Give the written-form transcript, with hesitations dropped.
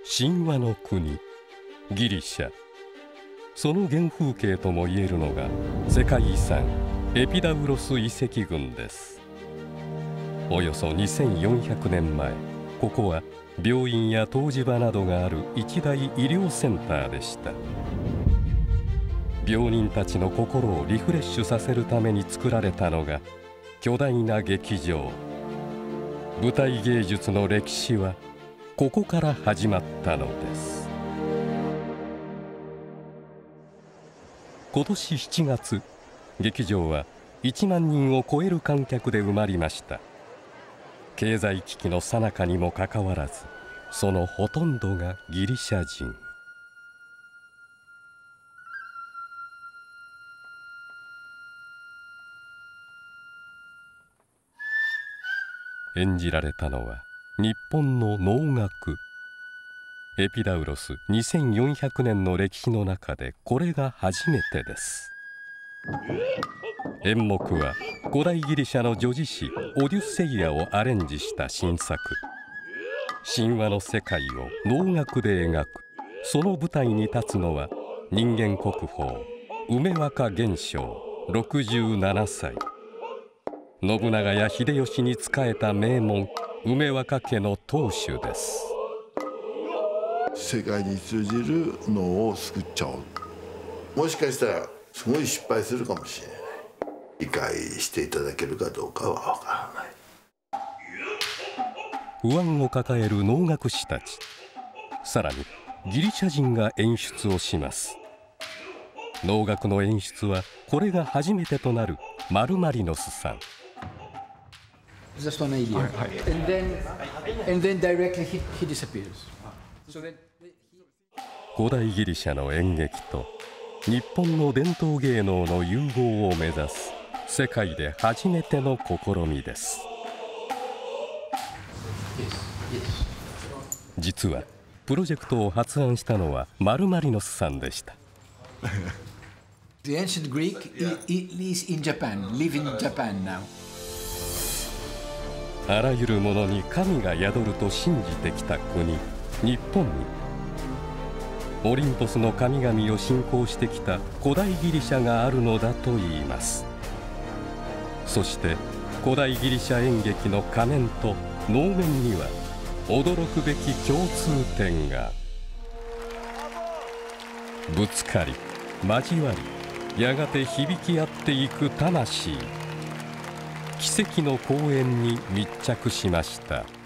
神話の国ギリシャ、その原風景ともいえるのが世界遺産エピダウロス遺跡群です。およそ2400年前、ここは病院や湯治場などがある一大医療センターでした。病人たちの心をリフレッシュさせるために作られたのが巨大な劇場。舞台芸術の歴史はここから始まったのです。今年7月、劇場は1万人を超える観客で埋まりました。経済危機の最中にもかかわらず、そのほとんどがギリシャ人。演じられたのは日本の能楽。エピダウロス2400年の歴史の中でこれが初めてです。演目は古代ギリシャの女児詩オデュッセイアをアレンジした新作。神話の世界を能楽で描く。その舞台に立つのは人間国宝梅若玄昌67歳。信長や秀吉に仕えた名門梅若家の当主です。 世界に通じる能を作っちゃおう。もしかしたらすごい失敗するかもしれない。理解していただけるかどうかはわからない。 不安を抱える能楽師たち。さらにギリシャ人が演出をします。能楽の演出はこれが初めてとなるマルマリノスさん。 Just on a year, and then directly he disappears. 古代ギリシャの演劇と日本の伝統芸能の融合を目指す世界で初めての試みです。実はプロジェクトを発案したのはマルマリノスさんでした。 The ancient Greek is in Japan, live in Japan now. あらゆるものに神が宿ると信じてきた国日本に、オリンポスの神々を信仰してきた古代ギリシャがあるのだといいます。そして古代ギリシャ演劇の仮面と能面には驚くべき共通点が。ぶつかり交わり、やがて響き合っていく魂。奇跡の公演に密着しました。